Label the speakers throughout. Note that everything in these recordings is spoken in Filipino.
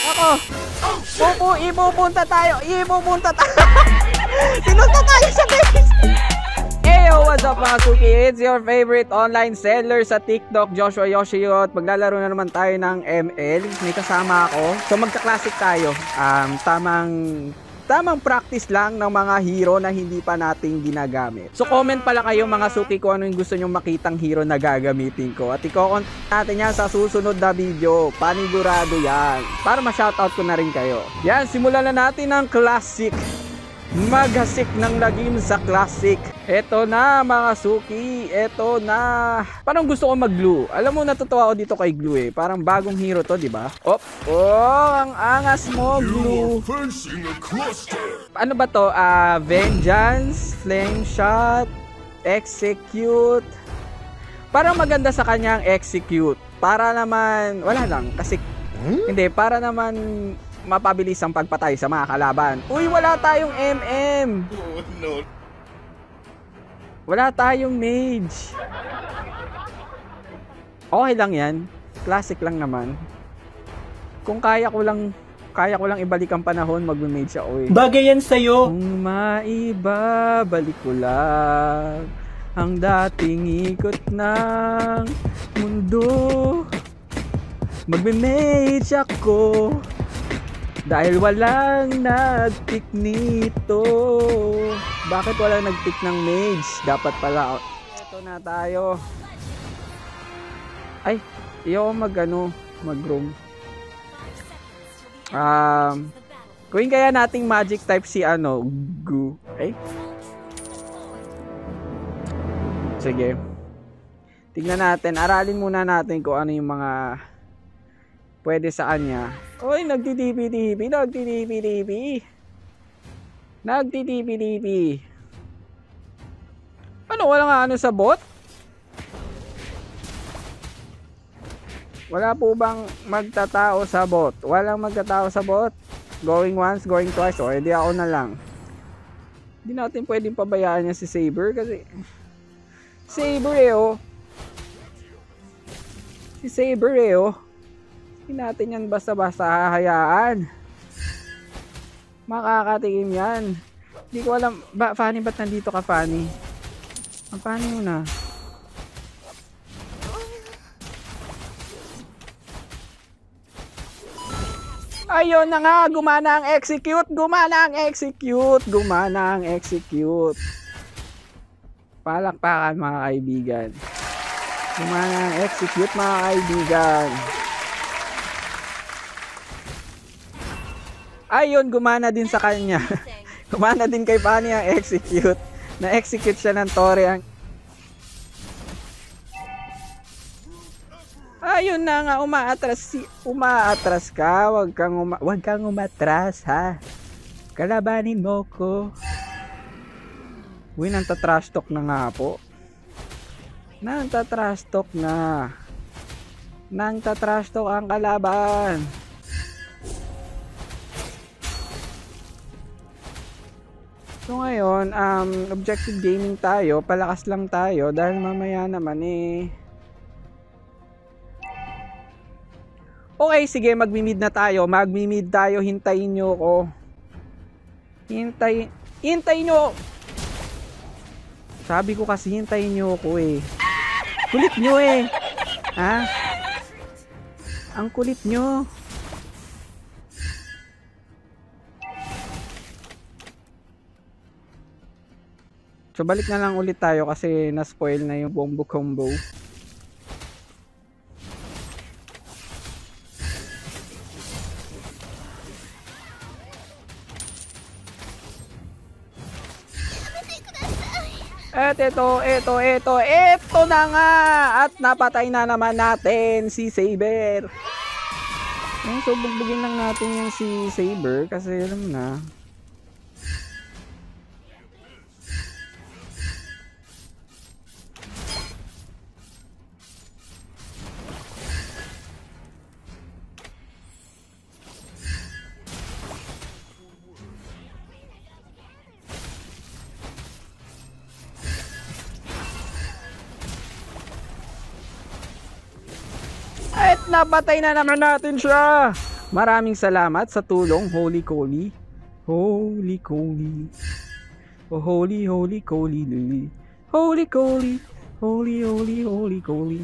Speaker 1: Ako. Ipupunta tayo. Sinunta tayo sa base. Hey, what's up mga suki? It's your favorite online seller sa TikTok, Joshua Yoshio. At maglalaro na naman tayo ng ML. May kasama ako. So magka-classic tayo. Tamang practice lang ng mga hero na hindi pa nating ginagamit. So comment pala kayo mga suki kung ano yung gusto nyong makitang hero na gagamitin ko. At i-comment natin yan sa susunod na video. Panigurado yan. Para ma-shoutout ko na rin kayo. Yan, simulan na natin ang classic. Maghasik ng lagim sa classic. Eto na mga suki. Eto na. Parang gusto ko mag-glue. Alam mo, natutuwa ako dito kay glue eh. Parang bagong hero to, di ba? Oh, ang angas mo, glue. Ano ba to? Vengeance, flame shot, execute. Parang maganda sa kanyang execute. Para naman, wala lang. Kasi, hindi, para naman mapabilis ang pagpatay sa mga kalaban. Uy, wala tayong MM. Oh, no. Wala tayong mage. Okay lang yan. Classic lang naman. Kung kaya ko lang ibalik ang panahon, mag-mage ako eh.
Speaker 2: Bagay yan sa'yo.
Speaker 1: Kung maibabalik ko lang ang dating ikot ng mundo, mag-mage ako. Dahil walang nag-pick nito. Bakit walang nag-pick ng mage? Dapat pala. Ito na tayo. Ay, iyo mag-roam. Kuhin kaya nating magic type si GLOO. Okay? Sige. Tingnan natin. Aralin muna natin kung ano yung mga pwede sa kanya. Oy, nagtitipi-tipi. Ano, walang sa bot? Wala po bang magtatao sa bot? Walang magtatao sa bot? Going once, going twice. O, edi ako na lang. Hindi natin pwedeng pabayaan niya si Saber kasi Saber Si Saber hindi natin yan basta-basta hahayaan. Makakatikim yan. Hindi ko alam. Fanny, ba't nandito ka, Fanny? Ang Fanny mo na. Ayun na nga. Gumana ang execute. Palakpakan mga kaibigan. Gumana ang execute mga kaibigan. Ayun, gumana din sa kanya. Gumana din kay Fanny ang execute. Na-execute siya ng Tore. Ayun na nga, umaatras ka. Wag kang umatras, ha. Kalabanin mo ko. Uy, nang-trash talk na nga po. Nang-trash talk ang kalaban. So ngayon, objective gaming tayo, palakas lang tayo dahil mamaya naman Okay, sige, magmi-mid tayo, hintayin nyo ko. Hintayin nyo. Sabi ko kasi hintayin nyo ko eh. Kulit nyo eh. Ha? Ang kulit nyo. So balik na lang ulit tayo kasi na-spoil na yung combo. At ito na nga. At napatay na naman natin si Saber. So bugbugin lang natin yung si Saber kasi alam na. At napatay na naman natin siya. Maraming salamat sa tulong, holy coly. Holy coly. Oh, holy coly. Holy coly. Holy coly.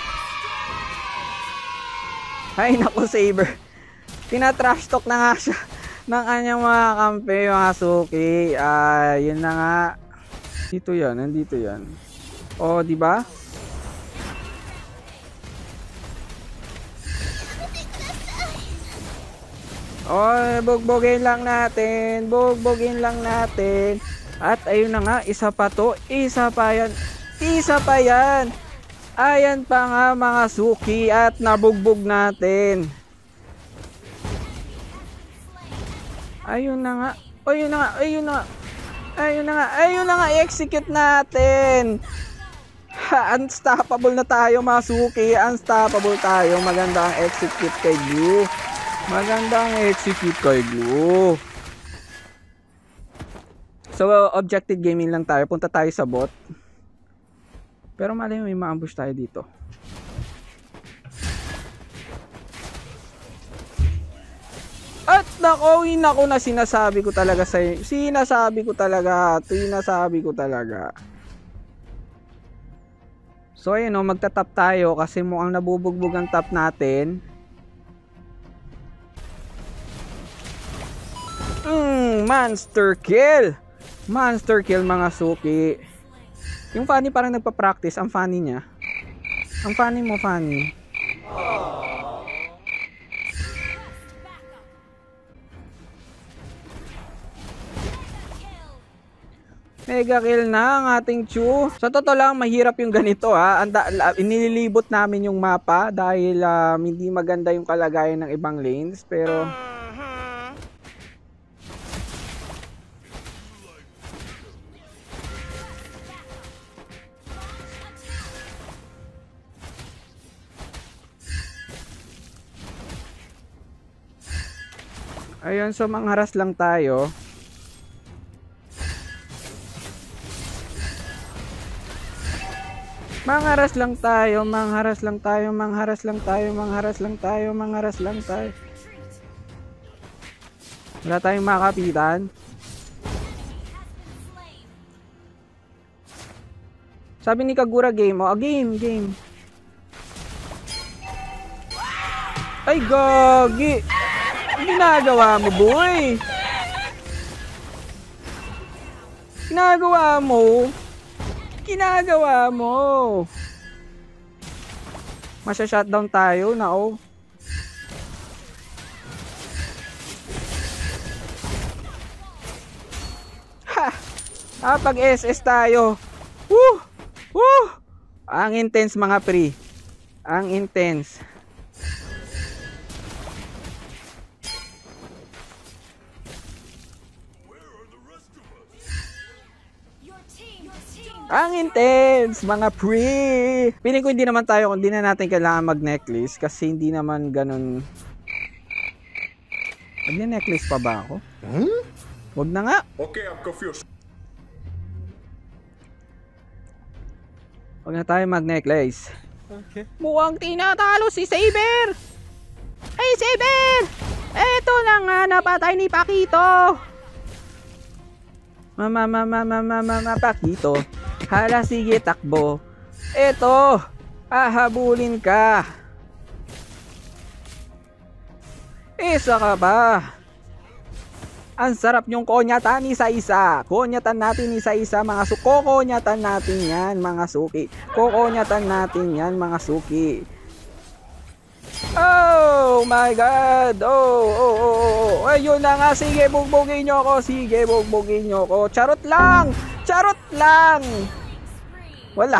Speaker 1: Ay, naku, Saber. Tina-trash talk na nga siya ng kanyang mga kampe, mga suki. Yun na nga. Dito yan, nandito yan. O, di ba? O, bugbugin lang natin. Bugbugin lang natin. At ayun na nga, isa pa to. Isa pa yan. Isa pa yan. Ayan pa nga mga suki at nabugbog natin. Ayun na nga. Ayun na nga. Ayun na nga. Ayun na nga. Ayun na nga. I-execute natin. Unstoppable na tayo mga suki. Unstoppable tayo. Magandang execute kay GLOO. Magandang execute kay GLOO. So, objective gaming lang tayo. Punta tayo sa bot. Pero malay mo, may ma-ambush tayo dito. At nakawin ako na sinasabi ko talaga sa sinasabi ko talaga. So ayun o, magtatap tayo kasi mukhang nabubugbog ang tap natin. Monster kill. Monster kill mga suki. Yung funny parang nagpa-practice. Ang funny niya. Ang funny mo, funny. Mega kill na ang ating Chu. Sa totoo lang, mahirap yung ganito ha. Inililibot namin yung mapa dahil hindi maganda yung kalagayan ng ibang lanes. Pero ayun, so mangharas lang tayo. Mangharas lang tayo. Wala tayong makapitan. Sabi ni Kagura game. Game. Ay, gagi. Ginagawa mo, boy. Ginagawa mo. Masya-shutdown tayo na oh. Ha! Pag SS tayo. Woo! Ang intense mga pre. Ang intense. Ang intense, mga pre. Piling ko hindi naman tayo, hindi na natin kailangan mag-necklace kasi hindi naman ganun. Mag-necklace pa ba ako? Wag na nga.
Speaker 2: Okay, I'm confused.
Speaker 1: Wag na tayo mag-necklace.
Speaker 2: Okay.
Speaker 1: Mukhang tinatalo si Saber. Hey Saber! Eto na nga, napatay ni Pakito. Mama Pakito. Hala, sige, takbo. Eto, hahabulin ka. Isa ka ba? Ang sarap nyong konyatan isa-isa. Konyatan natin isa-isa mga suki. Kokonyatan natin yan mga suki. Kokonyatan natin yan mga suki. Oh my God. Oh. Ayun na nga. Sige, bugbugin nyo ako. Charot lang. Wala.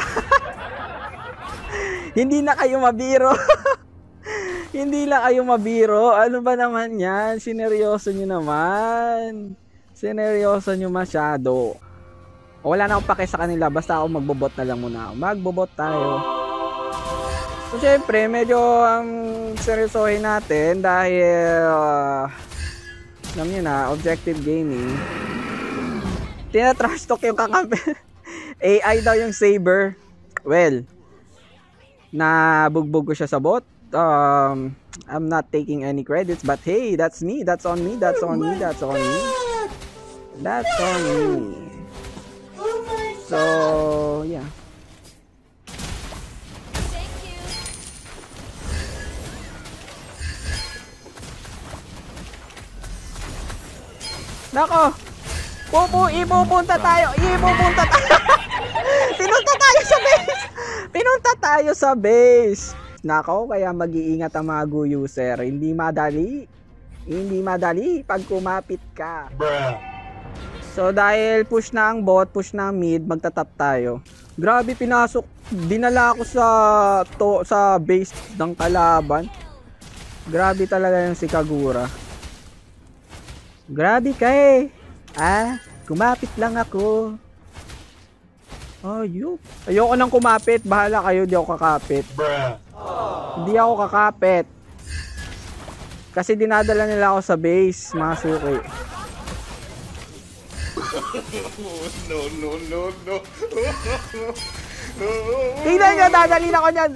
Speaker 1: Hindi na kayo mabiro. Hindi na kayo mabiro. Ano ba naman yan? Sineryoso nyo naman. Sineryoso nyo masyado. Wala na akong pake sa kanila. Basta ako magbobot na lang muna. Magbobot tayo. So syempre, medyo seryosohin natin dahil alam nyo na, objective gaming. Tina-trash talk yung kakampi. AI daw yung Saber. Well, nabugbog ko siya sa bot. I'm not taking any credits, but hey, that's me. That's on me. That's on me. That's on me. That's on me. So, yeah. Nako. Ipupunta tayo. Pinunta tayo sa base. Pinunta tayo sa base. Nako, kaya mag-iingat ang mga GLOO user. Hindi madali. Hindi madali pag kumapit ka. So dahil push na ang bot, push na ang mid, magtatap tayo. Grabe, pinasok. Dinala ako sa base ng kalaban. Grabe talaga yung si Kagura. Grabe ka eh. Kumapit lang ako. Ayoko nang kumapit. Bahala kayo, di ako kakapit. Hindi ako kakapit. Kasi dinadala nila ako sa base, mga suki. No. Tingnan nyo, dadalhin ako dyan.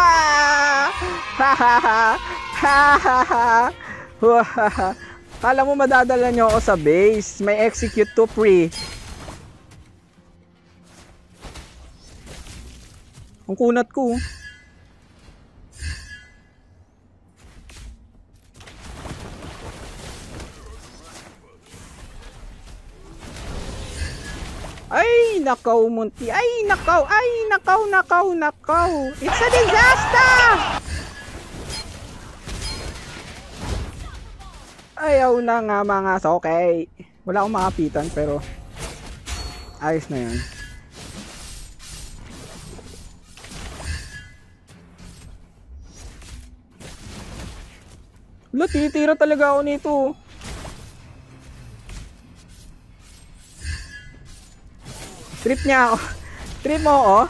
Speaker 1: Kala mo madadala nyo ako sa base. May execute to pre. Ang kunat ko. Ay, nakaw munti. Ay, nakaw. It's a disaster! Ayaw na nga mga suki. Wala akong makapitan pero ayos na yun. Titira talaga ako nito. Trip niya ako. Trip mo ako.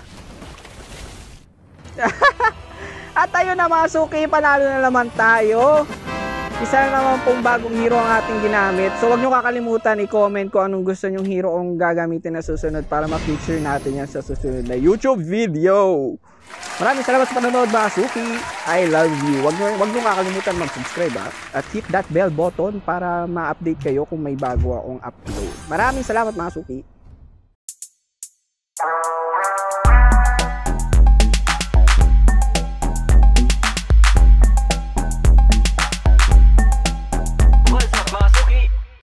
Speaker 1: At ayun na mga suki, panalo na naman tayo. Isa na naman pong bagong hero ang ating ginamit. So wag nyo kakalimutan i-comment kung anong gusto nyong hero ang gagamitin na susunod para ma-feature natin yan sa susunod na YouTube video. Maraming salamat sa panonood mga suki. I love you. Wag nyo kakalimutan mag-subscribe at hit that bell button para ma-update kayo kung may bago akong upload. Maraming salamat mga suki.